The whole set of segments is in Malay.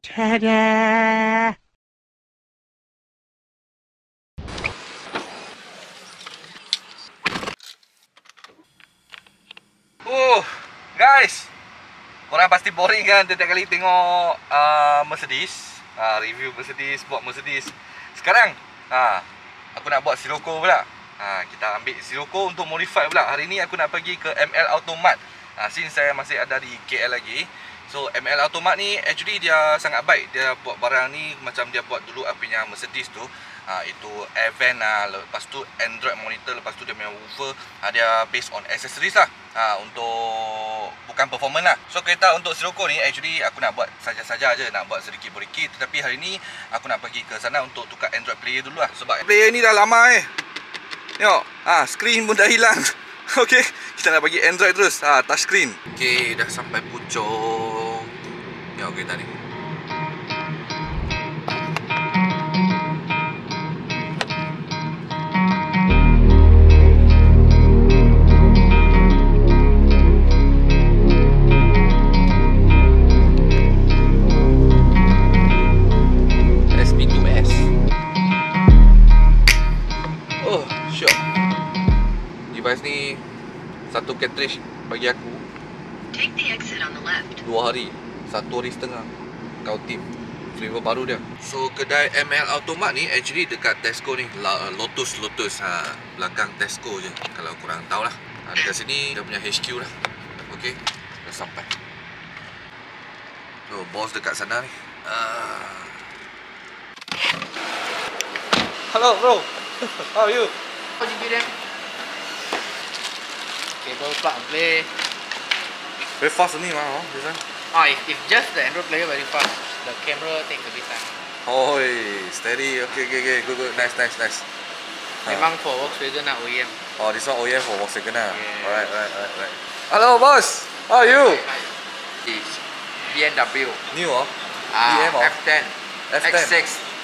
Ta-da! Guys, korang pasti boring kan setiap kali tengok Mercedes, review Mercedes, buat Mercedes. Sekarang aku nak buat Sirocco pula. Kita ambil Sirocco untuk modify pula. Hari ni aku nak pergi ke ML Automat. Since saya masih ada di KL lagi, so ML Automat ni actually dia sangat baik. Dia buat barang ni macam dia buat dulu apa punya Mercedes tu. Itu air vent lepas tu Android monitor, lepas tu dia punya woofer. Dia based on accessories lah, untuk bukan performance lah. So kereta untuk Sirocco ni actually aku nak buat saja-saja je, nak buat sedikit berikit. Tetapi hari ni aku nak pergi ke sana untuk tukar Android player dulu lah. Sebab player ni dah lama tengok, screen pun dah hilang. Okay, kita nak bagi Android terus, touch screen. Okay, dah sampai puncak. Tengok kereta ni. SP2S. Oh, syok. Device ni satu cartridge bagi aku 2 hari, 1 hari setengah. Kau tip flavor baru dia. So kedai ML Automat ni actually dekat Tesco ni, Lotus. Belakang Tesco je kalau korang tahu lah. Dekat sini dia punya HQ lah. Okay, dah sampai. So bos dekat sana ni. Hello bro. How are you? How do you do them? Cable plug and play. Very fast only mah, this one. If just the Android player very fast. The camera takes a bit time. Oh, steady. Okay. Good. Nice. Memang for Volkswagen lah OEM. Oh, this one OEM for Volkswagen lah. Yeah. Alright. Hello boss. How are you? It's BMW. New BM F10. F10. X6.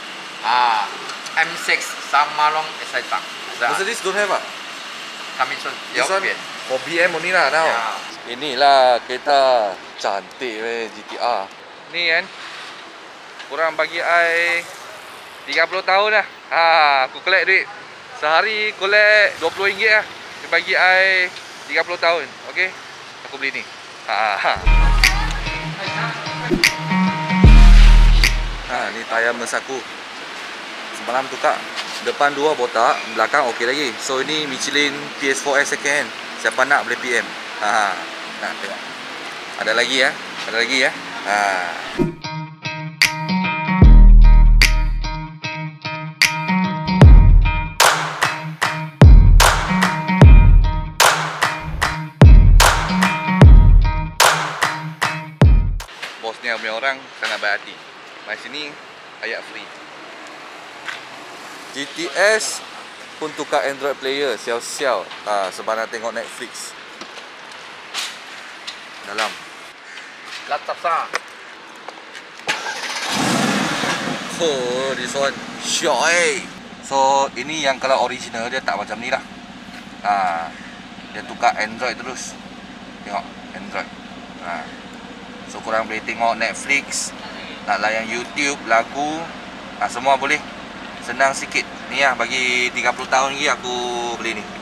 M6 sama long excited. Mercedes don't have Coming soon. This one for BM only lah now. Yeah. Inilah kereta cantik GTR. Ni kan, kurang bagi I 30 tahun dah. Aku collect duit. Sehari collect RM20 lah. Dia bagi I 30 tahun. Okay, aku beli ni. Ni tayar Merc aku. Semalam tukar. Depan 2 botak, belakang okey lagi. So ini Michelin PS4S second hand. Siapa nak boleh PM. Nak tengok. Ada lagi ya. Bosnya punya orang sangat baik hati. Mai sini ayat free. GTS pun tukar Android player sial-sial. Sebab nak tengok Netflix. Dalam. Laptop sah. Oh, this one syok. So ini yang kalau original dia tak macam ni lah. Dia tukar Android terus. Tengok Android. So korang boleh tengok Netflix, nak layan YouTube, lagu, semua boleh. Senang sikit. Ni lah, bagi 30 tahun lagi aku beli ni.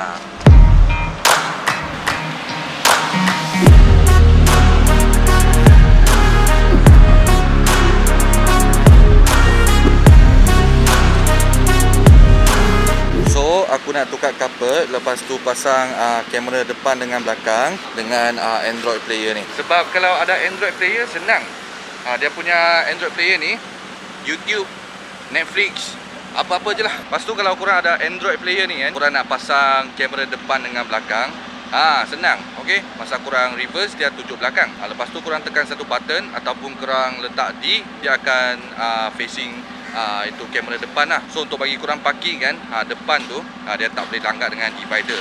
So aku nak tukar carpet, lepas tu pasang kamera depan dengan belakang dengan Android player ni. Sebab kalau ada Android player senang. Dia punya Android player ni YouTube, Netflix, apa-apa je lah. Lepas tu kalau korang ada Android player ni kan, korang nak pasang kamera depan dengan belakang, senang. Okay, masa korang reverse dia tunjuk belakang. Lepas tu korang tekan satu button ataupun korang letak D, dia akan facing itu kamera depan lah. So untuk bagi korang parking kan, depan tu dia tak boleh langgar dengan divider.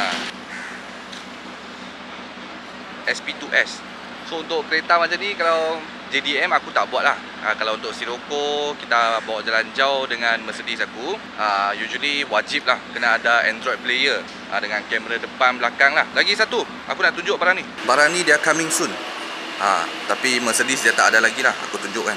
SP2S. So untuk kereta macam ni, kalau JDM aku tak buat lah. Kalau untuk Sirocco kita bawa jalan jauh dengan Mercedes aku, usually wajib lah kena ada Android player dengan kamera depan belakang lah. Lagi satu aku nak tunjuk barang ni. Barang ni dia coming soon. Tapi Mercedes dia tak ada lagi lah. Aku tunjukkan.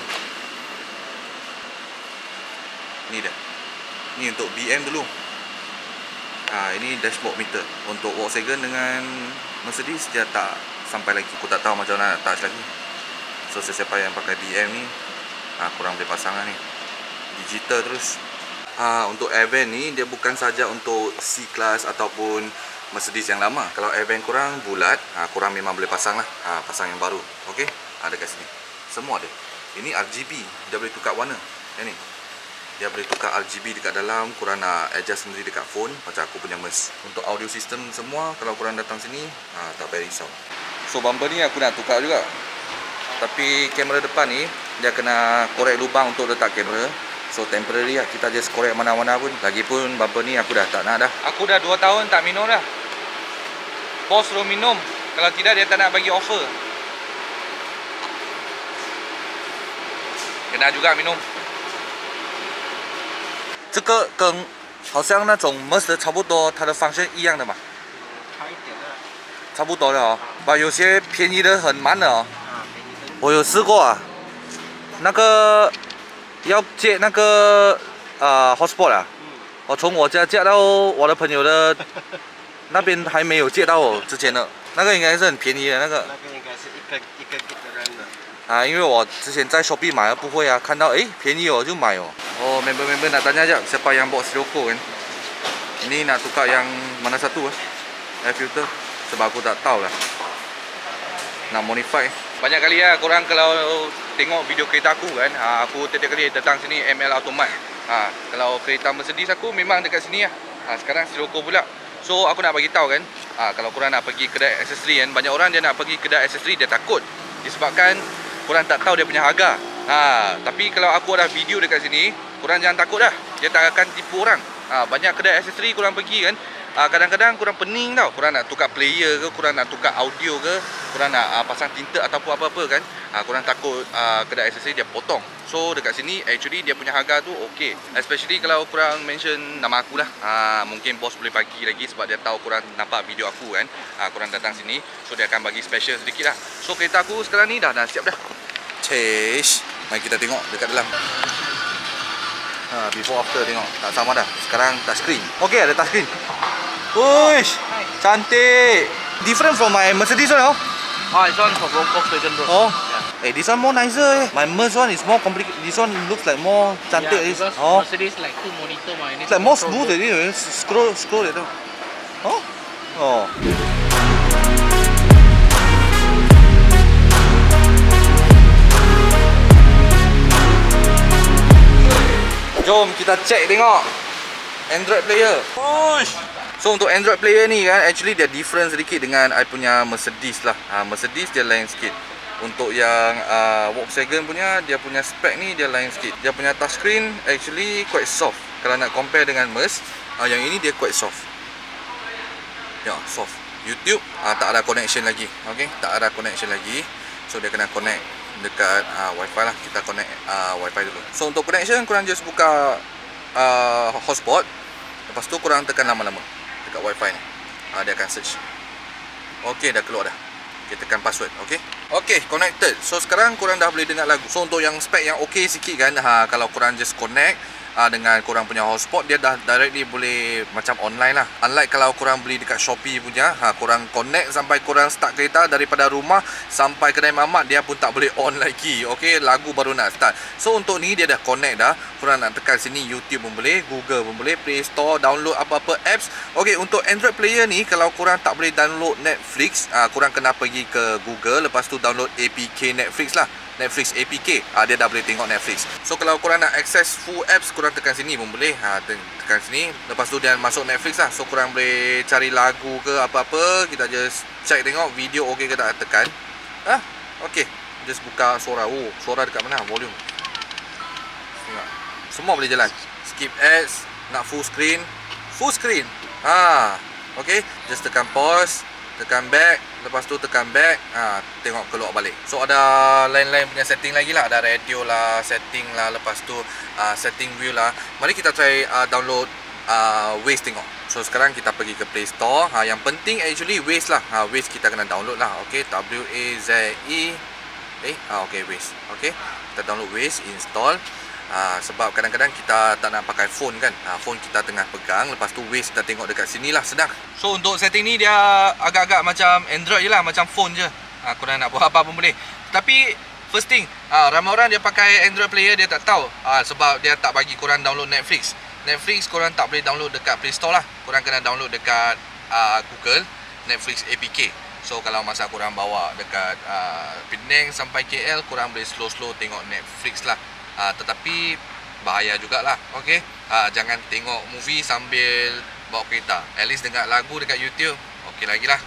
Ni dia. Ni untuk BM dulu. Ini dashboard meter. Untuk Volkswagen dengan Mercedes dia tak sampai lagi. Aku tak tahu macam mana nak touch lagi. So sesiapa yang pakai BM ni kurang boleh pasang lah ni. Digital terus. Untuk air vent ni dia bukan saja untuk C-Class ataupun Mercedes yang lama. Kalau air vent kurang bulat, kurang memang boleh pasang lah. Pasang yang baru. Okey, dekat sini. Semua ada. Ini RGB. Dia boleh tukar warna. Yang ni. Dia boleh tukar RGB dekat dalam. Korang nak adjust sendiri dekat phone. Macam aku punya Merc. Untuk audio system semua, kalau korang datang sini, tak payah risau. So bumper ni aku nak tukar juga. Tapi kamera depan ni, dia kena korek lubang untuk letak kamera. So temporary lah. Kita just korek mana-mana pun. Lagipun bumper ni aku dah tak nak dah. Aku dah 2 tahun tak minum dah. Bos suruh minum. Kalau tidak dia tak nak bagi offer. Kena juga minum. 这个跟好像那种 Merc 的差不多，它的方向一样的嘛， 差一点的。 差不多的哦。有些便宜的很慢的哦。 便宜的。 我有试过那个要接那个hotspot 我从我家接到我的朋友的那边还没有接到我之前的，那个应该是很便宜的那个。 那个应该是一个 gig 的 RAM 的。 因为我之前在 Shopee 买不会看到便宜就买哦。member nak tanya aja siapa yang bawa Sirocco kan. Ini nak tukar yang mana satu air filter sebab aku tak tahu lah. Nak modify. Banyak kali korang kalau tengok video kereta aku kan, aku tiap kali datang sini ML Automat. Kalau kereta Mercedes aku memang dekat sini lah. Sekarang Sirocco pula. So aku nak bagi tahu kan, kalau korang nak pergi kedai aksesori kan, banyak orang dia nak pergi kedai aksesori dia takut disebabkan korang tak tahu dia punya harga. Tapi kalau aku ada video dekat sini, korang jangan takut dah. Dia tak akan tipu orang. Banyak kedai aksesori korang pergi kan, kadang-kadang korang pening tau. Korang nak tukar player ke, korang nak tukar audio ke, korang nak pasang tinta ataupun apa-apa kan, korang takut kedai aksesori dia potong. So dekat sini actually dia punya harga tu okey. Especially kalau korang mention nama aku lah. Mungkin bos boleh bagi lagi sebab dia tahu korang nampak video aku kan. Korang datang sini, so dia akan bagi special sedikit lah. So kereta aku sekarang ni dah siap dah. Change. Mari kita tengok dekat dalam. Before after tengok. Tak sama dah. Sekarang touchscreen. Okey, ada touchscreen. Uish, cantik. Different from my Mercedes one, It's one for Volkswagen bro. This one more nicer. My Merc one is more complicated. This one looks like more cantik. Because Mercedes like 2 monitor mah. It's like more smooth. Scroll itu. Jom kita cek tengok Android player. So untuk Android player ni kan, actually dia different sedikit dengan I punya Mercedes lah. Mercedes dia lain sikit. Untuk yang Volkswagen punya, dia punya spec ni dia lain sikit. Dia punya touchscreen actually quite soft. Kalau nak compare dengan Merc, yang ini dia quite soft. Ya, soft. YouTube tak ada connection lagi. Okay, tak ada connection lagi. So dia kena connect dekat wifi lah. Kita connect wifi dulu. So untuk connection, korang just buka hotspot. Lepas tu korang tekan lama-lama dekat wifi ni. Dia akan search. Okay, dah keluar dah. Okay, tekan password. Okay, connected. So sekarang korang dah boleh dengar lagu. So untuk yang spek yang okay sikit kan, kalau korang just connect dengan korang punya hotspot, dia dah directly boleh macam online lah. Unlike kalau korang beli dekat Shopee punya, korang connect sampai korang start kereta daripada rumah sampai kedai mamak, dia pun tak boleh on lagi. Okay, lagu baru nak start. So untuk ni dia dah connect dah. Korang nak tekan sini, YouTube pun boleh, Google pun boleh, Play Store, download apa-apa apps. Okay, untuk Android player ni, kalau korang tak boleh download Netflix, korang kena pergi ke Google, lepas tu download APK Netflix lah. Netflix APK, dia dah boleh tengok Netflix. So kalau korang nak access full apps, korang tekan sini pun boleh. Tekan sini, lepas tu dia masuk Netflix lah. So korang boleh cari lagu ke apa-apa. Kita just check tengok video okey ke tak, tekan. Okey, just buka suara. Suara dekat mana? Volume. Tengok. Semua boleh jalan. Skip ads, nak full screen. Full screen. Okey, just tekan pause, tekan back, lepas tu tekan back, tengok keluar balik. So ada lain-lain punya setting lagi lah. Ada radio lah, setting lah, lepas tu setting view lah. Mari kita try download Waze tengok. So sekarang kita pergi ke Play Store. Yang penting actually Waze lah. Waze kita kena download lah. Okay, W-A-Z-E Okay, Waze. Okay, kita download Waze, install. Sebab kadang-kadang kita tak nak pakai phone kan. Phone kita tengah pegang, lepas tu Waze kita tengok dekat sini lah, senang. So untuk setting ni dia agak-agak macam Android je lah, macam phone je. Korang nak buat apa pun boleh. Tapi first thing, ramai orang dia pakai Android player, dia tak tahu. Sebab dia tak bagi korang download Netflix. Netflix korang tak boleh download dekat Play Store lah. Korang kena download dekat Google Netflix APK. So kalau masa korang bawa dekat Penang sampai KL, korang boleh slow-slow tengok Netflix lah. Tetapi bahaya jugalah. Okay, jangan tengok movie sambil bawa kereta. At least dengar lagu dekat YouTube, okay lagi lah.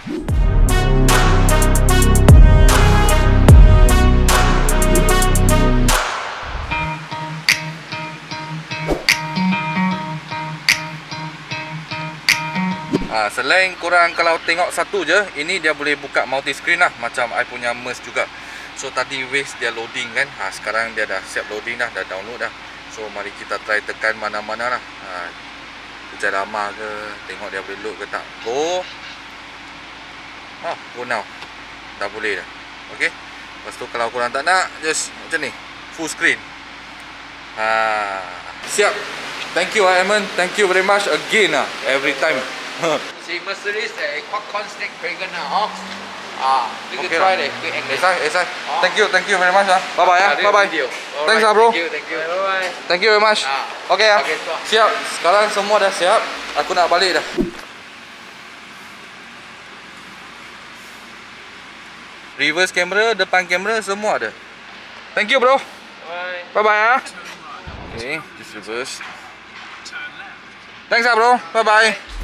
Selain korang kalau tengok satu je, ini dia boleh buka multi screen lah, macam I punya MERS juga. So tadi Waze dia loading kan, sekarang dia dah siap loading dah, dah download dah. So mari kita try tekan mana-mana lah. Kejap lama ke, tengok dia boleh load ke tak. Go. Go now. Dah boleh dah. Okay. Lepas tu kalau korang tak nak, just macam ni, full screen. Siap. Thank you Edmund, thank you very much again every time. See Mercedes quad snack dragon now. You can Okay try lah. the quick angle. Esai. Thank you very much. Bye bye. Bye bye. Thanks bro. Thank you. Bye. Thank you very much. Okay Okay, so. siap. Sekarang semua dah siap. Aku nak balik dah. Reverse camera, depan kamera semua ada. Thank you bro. Bye. Bye. Okay, just reverse. Thanks bro. Bye.